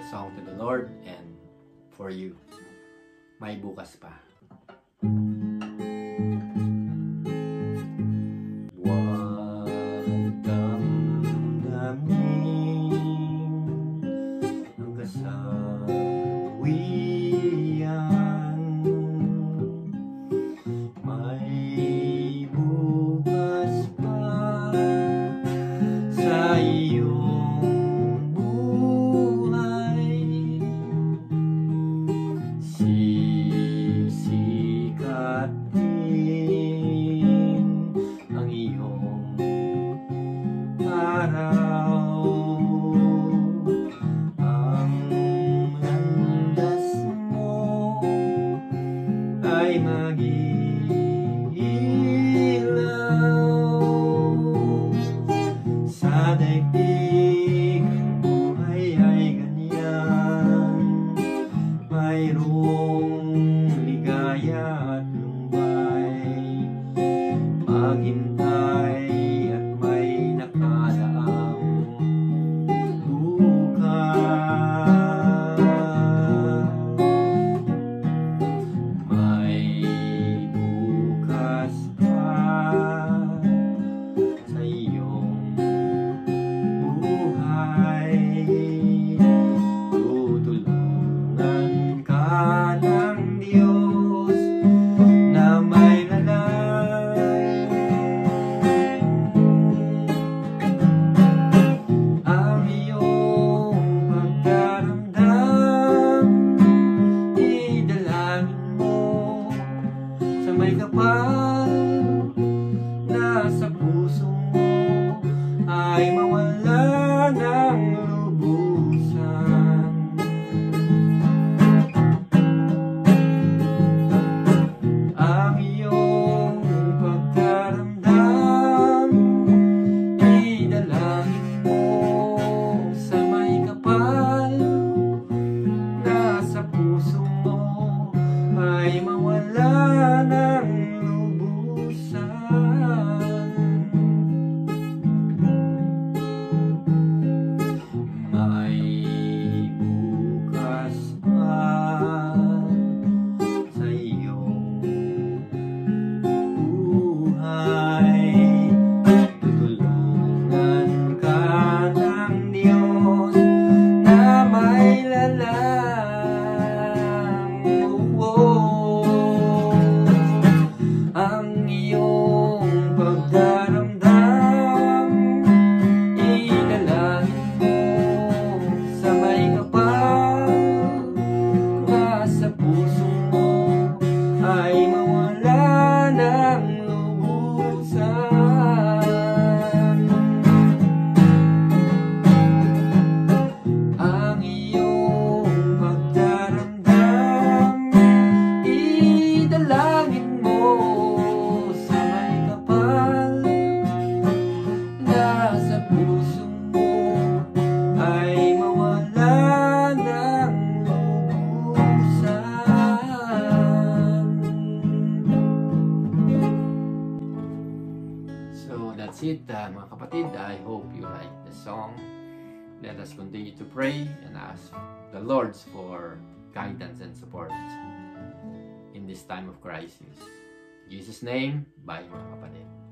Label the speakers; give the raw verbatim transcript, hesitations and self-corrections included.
Speaker 1: song to the Lord and for you. May bukas pa. Huwag damdamin ang kasawian. May bukas pa sa iyong buhay. Sisikat din ang iyong araw. Ang landas mo ay mag-iilaw. Sa daigdig ang buhay ay ganyan, mayroong ligaya at lumbay. Maghintay at may nakalaang bukas. May bukas pa sa iyong buhay. Tutulungan ka ng Diyos na may lalay. Ang iyong pagdaramdam, idalangin mo sa may kapal na sa puso mo ay mawala ng lubusan. Ang iyong pagdaramdam, idalangin mo sa may kapal na sa puso mo ay mawala ng lubusan. May bukas pa sa iyong buhay. Tutulungan ka ng Diyos na may lalang. Oh, ang iyong pagdaramdam, idalangin mo sa may kapal na sa puso mo ay mawala ng lubusan. Ang iyong pagdaramdam, idalangin mo sa may kapal na sa puso mo ay mawala ng lubusan. So that's it, uh, mga kapatid. I hope you like the song. Let us continue to pray and ask the Lord for guidance and support in this time of crisis. In Jesus' name, bye mga kapatid.